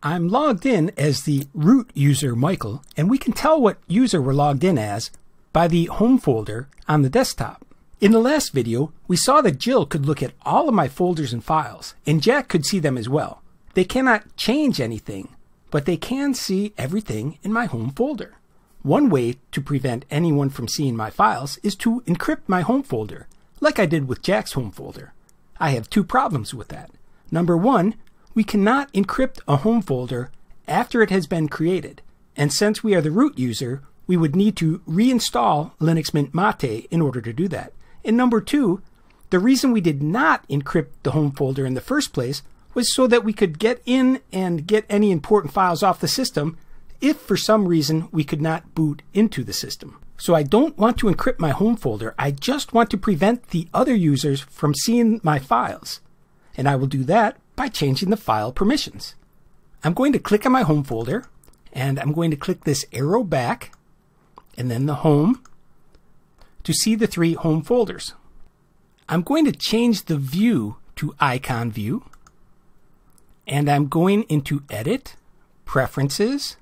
I'm logged in as the root user Michael, and we can tell what user we're logged in as by the home folder on the desktop. In the last video, we saw that Jill could look at all of my folders and files, and Jack could see them as well. They cannot change anything, but they can see everything in my home folder. One way to prevent anyone from seeing my files is to encrypt my home folder, like I did with Jack's home folder. I have two problems with that. Number one, we cannot encrypt a home folder after it has been created, and since we are the root user, we would need to reinstall Linux Mint Mate in order to do that. And number two, the reason we did not encrypt the home folder in the first place was so that we could get in and get any important files off the system if for some reason we could not boot into the system. So I don't want to encrypt my home folder, I just want to prevent the other users from seeing my files. And I will do that by changing the file permissions. I'm going to click on my home folder, and I'm going to click this arrow back, and then the home, to see the three home folders. I'm going to change the view to icon view, and I'm going into Edit, Preferences,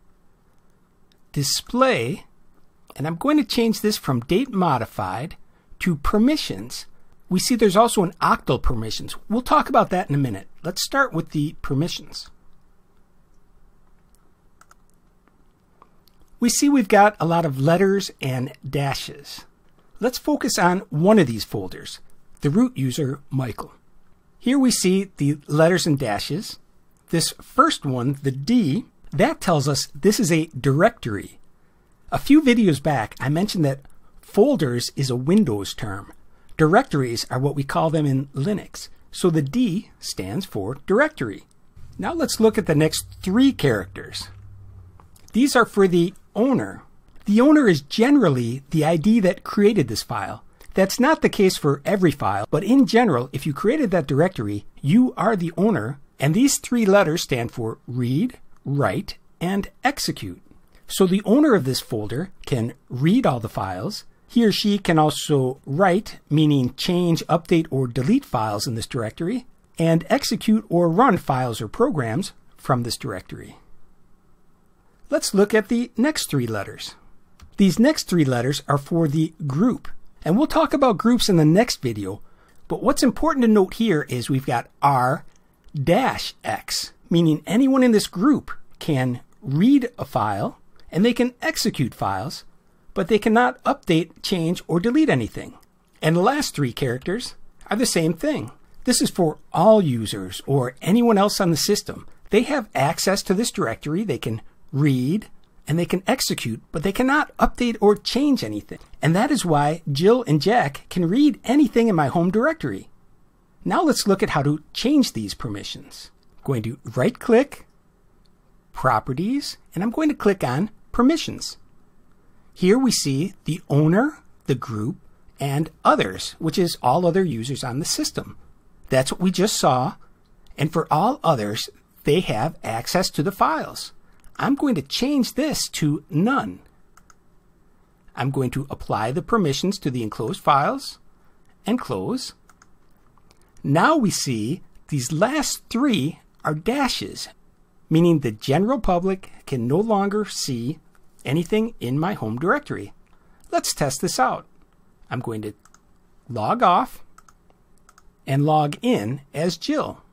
Display, and I'm going to change this from Date Modified to Permissions. We see there's also an octal permissions. We'll talk about that in a minute. Let's start with the permissions. We see we've got a lot of letters and dashes. Let's focus on one of these folders, the root user Michael. Here we see the letters and dashes. This first one, the D, that tells us this is a directory. A few videos back, I mentioned that folders is a Windows term. Directories are what we call them in Linux. So the D stands for directory. Now let's look at the next three characters. These are for the owner. The owner is generally the ID that created this file. That's not the case for every file, but in general, if you created that directory, you are the owner, and these three letters stand for read, write, and execute. So the owner of this folder can read all the files. He or she can also write, meaning change, update, or delete files in this directory, and execute or run files or programs from this directory. Let's look at the next three letters. These next three letters are for the group, and we'll talk about groups in the next video, but what's important to note here is we've got R-X, meaning anyone in this group can read a file, and they can execute files, but they cannot update, change, or delete anything. And the last three characters are the same thing. This is for all users or anyone else on the system. They have access to this directory, they can read, and they can execute, but they cannot update or change anything. And that is why Jill and Jack can read anything in my home directory. Now let's look at how to change these permissions. I'm going to right-click, Properties, and I'm going to click on Permissions. Here we see the owner, the group, and others, which is all other users on the system. That's what we just saw. And for all others, they have access to the files. I'm going to change this to none. I'm going to apply the permissions to the enclosed files and close. Now we see these last three are dashes, meaning the general public can no longer see anything in my home directory. Let's test this out. I'm going to log off and log in as Jill.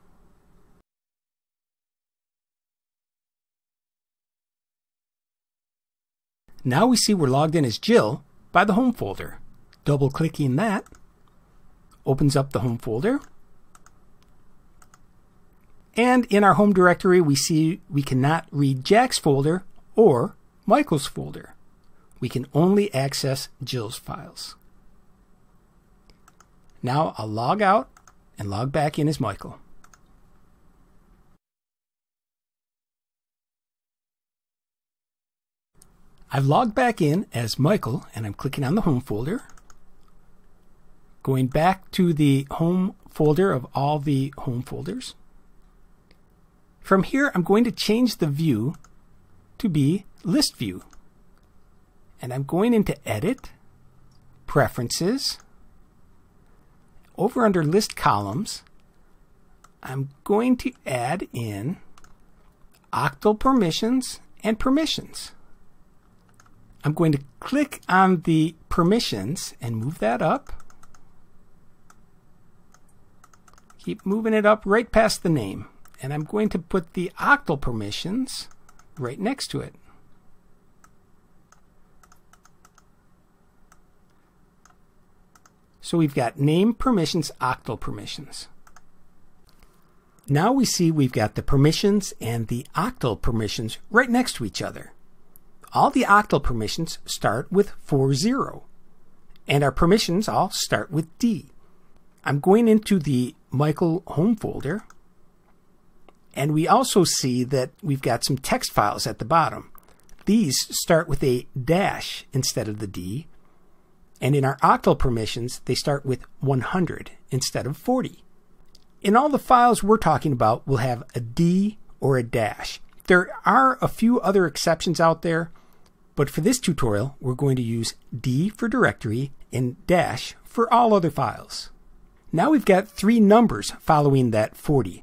Now we see we're logged in as Jill by the home folder. Double-clicking that opens up the home folder. And in our home directory, we see we cannot read Jack's folder or Michael's folder. We can only access Jill's files. Now I'll log out and log back in as Michael. I've logged back in as Michael, and I'm clicking on the home folder. Going back to the home folder of all the home folders. From here, I'm going to change the view to be List View. And I'm going into Edit, Preferences. Over under List Columns, I'm going to add in octal permissions and permissions. I'm going to click on the permissions and move that up. Keep moving it up right past the name. And I'm going to put the octal permissions right next to it. So we've got name permissions, octal permissions. Now we see we've got the permissions and the octal permissions right next to each other. All the octal permissions start with 40, and our permissions all start with D. I'm going into the Michael home folder, and we also see that we've got some text files at the bottom. These start with a dash instead of the D, and in our octal permissions, they start with 100 instead of 40. In all the files we're talking about, we'll have a D or a dash. There are a few other exceptions out there, but for this tutorial, we're going to use D for directory and dash for all other files. Now we've got three numbers following that 40.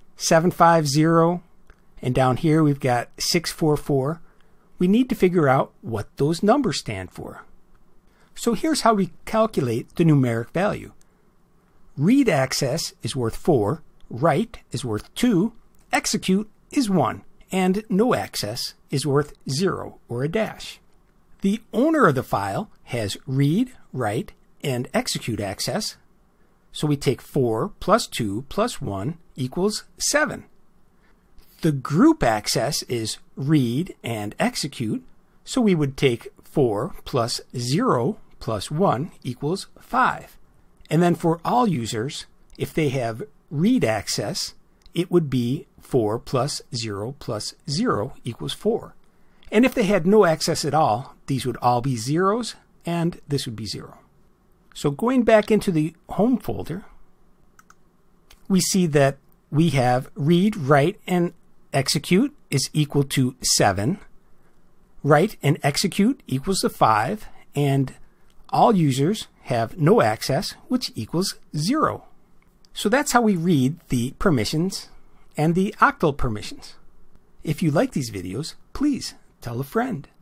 750, and down here we've got 644. We need to figure out what those numbers stand for. So here's how we calculate the numeric value. Read access is worth 4, write is worth 2, execute is 1, and no access is worth 0 or a dash. The owner of the file has read, write, and execute access, so we take 4 plus 2 plus 1 equals 7. The group access is read and execute, so we would take 4 plus 0 plus 1 equals 5. And then for all users, if they have read access, it would be 4 plus 0 plus 0 equals 4. And if they had no access at all, these would all be zeros, and this would be 0. So going back into the home folder, we see that we have read, write, and execute is equal to 7. Write and execute equals to 5, and all users have no access, which equals 0. So that's how we read the permissions and the octal permissions. If you like these videos, please tell a friend.